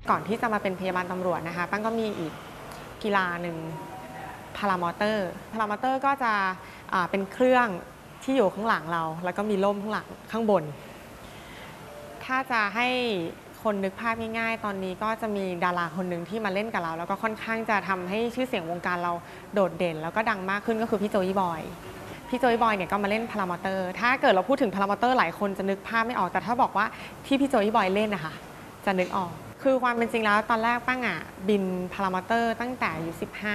ก่อนที่จะมาเป็นพยาบาลตำรวจนะคะปั้งก็มีอีกกีฬาหนึ่งพารามอเตอร์ก็จะเป็นเครื่องที่อยู่ข้างหลังเราแล้วก็มีล่มข้างหลังข้างบนถ้าจะให้คนนึกภาพง่ายๆตอนนี้ก็จะมีดาราคนหนึ่งที่มาเล่นกับเราแล้วก็ค่อนข้างจะทำให้ชื่อเสียงวงการเราโดดเด่นแล้วก็ดังมากขึ้นก็คือพี่โจอี้บอยเนี่ยก็มาเล่นพารามอเตอร์ถ้าเกิดเราพูดถึงพารามอเตอร์หลายคนจะนึกภาพไม่ออกแต่ถ้าบอกว่าที่พี่โจอี้บอยเล่นนะคะจะนึกออกคือความเป็นจริงแล้วตอนแรกปั้งบินพารามอเตอร์ตั้งแต่อายุ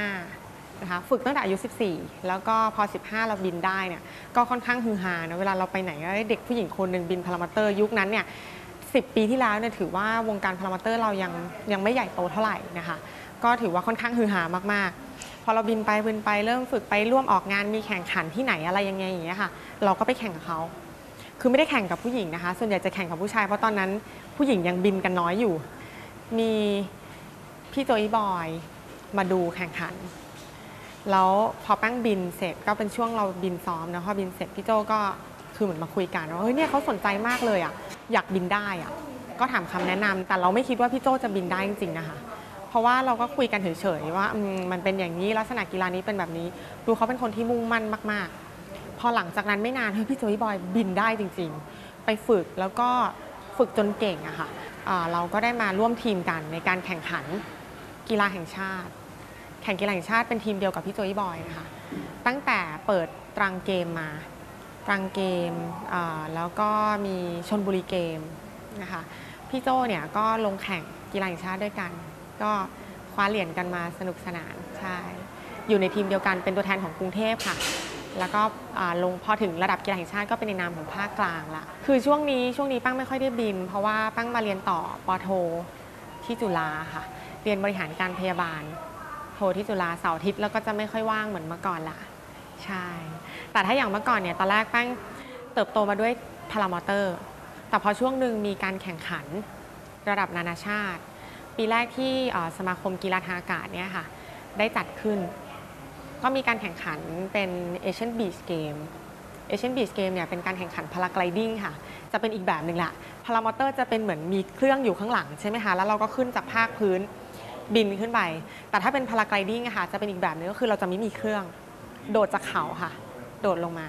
15นะคะฝึกตั้งแต่อายุ14แล้วก็พอ15เราบินได้เนี่ยก็ค่อนข้างฮือฮานะเวลาเราไปไหนก็ได้เด็กผู้หญิงคนหนึ่งบินพารามอเตอร์ยุคนั้นเนี่ย10 ปีที่แล้วเนี่ยถือว่าวงการพารามอเตอร์เรายังไม่ใหญ่โตเท่าไหร่นะคะก็ถือว่าค่อนข้างฮือฮามากๆพอเราบินไปเริ่มฝึกไปร่วมออกงานมีแข่งขันที่ไหนอะไรยังไงอย่างเงี้ยค่ะเราก็ไปแข่งกับเขาคือไม่ได้แข่งกับผู้หญิงนะคะส่วนใหญ่จะแข่งกับผู้ชายเพราะตอนนั้นผู้หญิงยังบินกันน้อยอยู่มีพี่โจอี้บอยมาดูแข่งขันแล้วพอแป้งบินเสร็จก็เป็นช่วงเราบินซ้อมนะพอบินเสร็จพี่โจก็คือเหมือนมาคุยกันว่าเฮ้ยเนี่ยเขาสนใจมากเลยอยากบินได้ก็ถามคำแนะนำแต่เราไม่คิดว่าพี่โจจะบินได้จริงๆนะคะเพราะว่าเราก็คุยกันเฉยๆว่ามันเป็นอย่างนี้ลักษณะกีฬานี้เป็นแบบนี้ดูเขาเป็นคนที่มุ่งมั่นมากๆพอหลังจากนั้นไม่นานพี่โจอี้บอยบินได้จริงๆไปฝึกแล้วก็ฝึกจนเก่งอะค่ะเราก็ได้มาร่วมทีมกันในการแข่งขันกีฬาแห่งชาติแข่งกีฬาแห่งชาติเป็นทีมเดียวกับพี่โจอี้บอยนะคะตั้งแต่เปิดตรังเกมมาตรังเกมแล้วก็มีชลบุรีเกมนะคะพี่โจเนี่ยก็ลงแข่งกีฬาแห่งชาติด้วยกันก็คว้าเหรียญกันมาสนุกสนานใช่อยู่ในทีมเดียวกันเป็นตัวแทนของกรุงเทพค่ะแล้วก็ลงพอถึงระดับกีฬาแห่งชาติก็เป็นในนามของภาคกลางละคือช่วงนี้ปั้งไม่ค่อยได้บินเพราะว่าปั้งมาเรียนต่อปโทที่จุฬาค่ะเรียนบริหารการพยาบาลโทที่จุฬาเสาร์อาทิตย์แล้วก็จะไม่ค่อยว่างเหมือนเมื่อก่อนละใช่แต่ถ้าอย่างเมื่อก่อนเนี่ยตอนแรกปั้งเติบโตมาด้วยพารามอเตอร์แต่พอช่วงหนึ่งมีการแข่งขันระดับนานาชาติปีแรกที่สมาคมกีฬาทางอากาศเนี่ยค่ะได้จัดขึ้นก็มีการแข่งขันเป็น Asian Beach Game Asian Beach Game เนี่ยเป็นการแข่งขันพาราไกลดิ้งค่ะจะเป็นอีกแบบหนึ่งละพารามอเตอร์จะเป็นเหมือนมีเครื่องอยู่ข้างหลังใช่ไหมคะแล้วเราก็ขึ้นจากภาคพื้นบินขึ้นไปแต่ถ้าเป็นพาราไกลดิ้งค่ะจะเป็นอีกแบบนึงก็คือเราจะไม่มีเครื่องโดดจากเขาค่ะโดดลงมา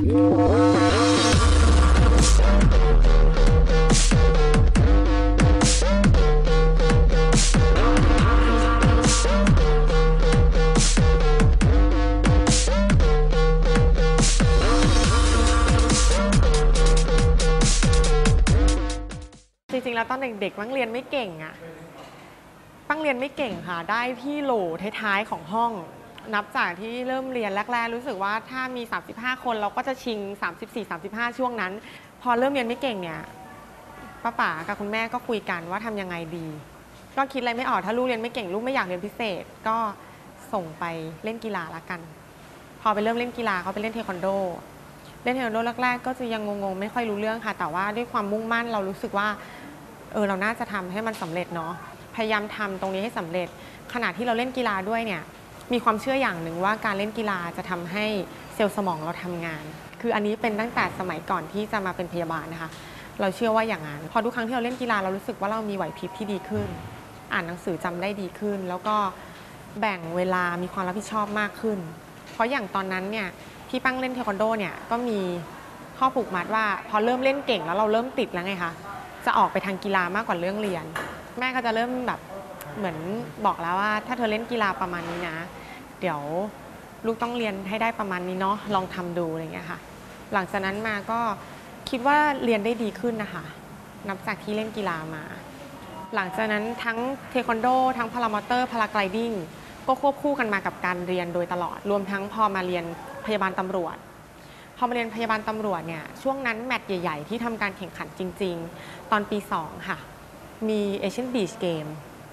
จริงๆแล้วตอนเด็กๆปั้งเรียนไม่เก่งปั้งเรียนไม่เก่งค่ะได้ที่โหลท้ายๆของห้องนับจากที่เริ่มเรียนแรกๆรู้สึกว่าถ้ามี35คนเราก็จะชิง34-35ช่วงนั้นพอเริ่มเรียนไม่เก่งเนี่ยป้าป๋ากับคุณแม่ก็คุยกันว่าทำยังไงดีก็คิดอะไรไม่ออกถ้าลูกเรียนไม่เก่งลูกไม่อยากเรียนพิเศษก็ส่งไปเล่นกีฬาละกันพอไปเริ่มเล่นกีฬาเขาไปเล่นเทควันโดแรกๆก็จะยังงงๆไม่ค่อยรู้เรื่องค่ะแต่ว่าด้วยความมุ่งมั่นเรารู้สึกว่าเราน่าจะทำให้มันสำเร็จเนาะพยายามทำตรงนี้ให้สำเร็จขณะที่เราเล่นกีฬาด้วยเนี่ยมีความเชื่ออย่างหนึ่งว่าการเล่นกีฬาจะทำให้เซลล์สมองเราทำงานคืออันนี้เป็นตั้งแต่สมัยก่อนที่จะมาเป็นพยาบาลนะคะเราเชื่อว่าอย่างนั้นพอทุกครั้งที่เราเล่นกีฬาเรารู้สึกว่าเรามีไหวพริบที่ดีขึ้นอ่านหนังสือจำได้ดีขึ้นแล้วก็แบ่งเวลามีความรับผิดชอบมากขึ้นเพราะอย่างตอนนั้นเนี่ยที่ปั้งเล่นเทควันโดเนี่ยก็มีข้อผูกมัดว่าพอเริ่มเล่นเก่งแล้วเราเริ่มติดแล้วไงคะจะออกไปทางกีฬามากกว่าเรื่องเรียนแม่ก็จะเริ่มแบบเหมือนบอกแล้วว่าถ้าเธอเล่นกีฬาประมาณนี้นะเดี๋ยวลูกต้องเรียนให้ได้ประมาณนี้เนาะลองทำดูอะไรเงี้ยค่ะหลังจากนั้นมาก็คิดว่าเรียนได้ดีขึ้นนะคะนับจากที่เล่นกีฬามาหลังจากนั้นทั้งเทควันโดทั้งพารามอเตอร์พาราไกลดิ้งก็ควบคู่กันมากับการเรียนโดยตลอดรวมทั้งพอมาเรียนพยาบาลตำรวจพอมาเรียนพยาบาลตำรวจเนี่ยช่วงนั้นแมตช์ใหญ่ๆที่ทำการแข่งขันจริงๆตอนปี2ค่ะมี Asian Beach Game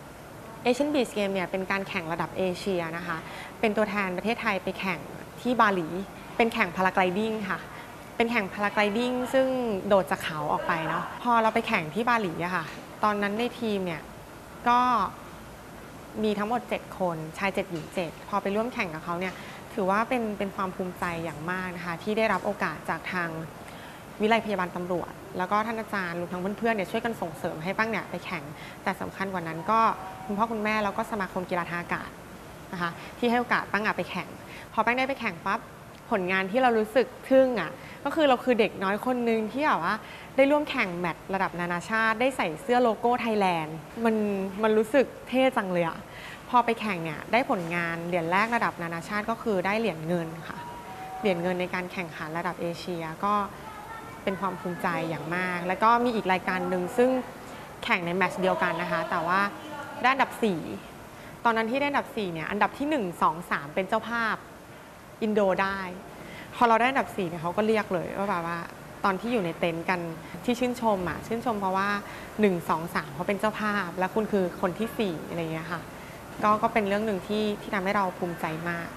Asian Beach Game เนี่ยเป็นการแข่งระดับเอเชียนะคะเป็นตัวแทนประเทศไทยไปแข่งที่บาหลีเป็นแข่งพาราไกลดิ้งค่ะเป็นแข่งพาราไกลดิ้งซึ่งโดดจากเขาออกไปเนาะพอเราไปแข่งที่บาหลีอะค่ะตอนนั้นในทีมเนี่ยก็มีทั้งหมด7คนชาย7หญิง7พอไปร่วมแข่งกับเขาเนี่ยถือว่าเป็นความภูมิใจอย่างมากนะคะที่ได้รับโอกาสจากทางวิไลพยาบาลตำรวจแล้วก็ท่านอาจารย์รวมทั้งเพื่อนๆเนี่ยช่วยกันส่งเสริมให้ปั้งเนี่ยไปแข่งแต่สำคัญกว่านั้นก็คุณพ่อคุณแม่แล้วก็สมาคมกีฬาทางอากาศนะคะที่ให้โอกาสปั้งไปแข่งพอปั้งได้ไปแข่งปั๊บผลงานที่เรารู้สึกทึ่งก็คือเราคือเด็กน้อยคนนึงที่แบบว่าได้ร่วมแข่งแมตช์ระดับนานาชาติได้ใส่เสื้อโลโก้ไทยแลนด์มันรู้สึกเท่จังเลยพอไปแข่งเนี่ยได้ผลงานเหรียญแรกระดับนานาชาติก็คือได้เหรียญเงินค่ะเหรียญเงินในการแข่งขันระดับเอเชียก็เป็นความภูมิใจอย่างมากแล้วก็มีอีกรายการหนึ่งซึ่งแข่งในแมตช์เดียวกันนะคะแต่ว่าได้อันดับ4ตอนนั้นที่ได้อันดับ4เนี่ยอันดับที่1 2 3เป็นเจ้าภาพอินโดได้พอเราได้อันดับ4เนี่ยเขาก็เรียกเลยว่าแบบว่าตอนที่อยู่ในเต็นท์กันที่ชื่นชมชื่นชมเพราะว่า1 2 3เขาเป็นเจ้าภาพและคุณคือคนที่4อะไรอย่างเงี้ยค่ะก็เป็นเรื่องหนึ่งที่ทำให้เราภูมิใจมาก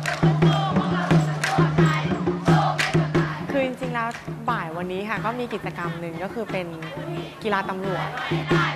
คือจริงๆแล้วบ่ายวันนี้ค่ะก็มีกิจกรรมหนึ่งก็คือเป็นกีฬาตำรวจ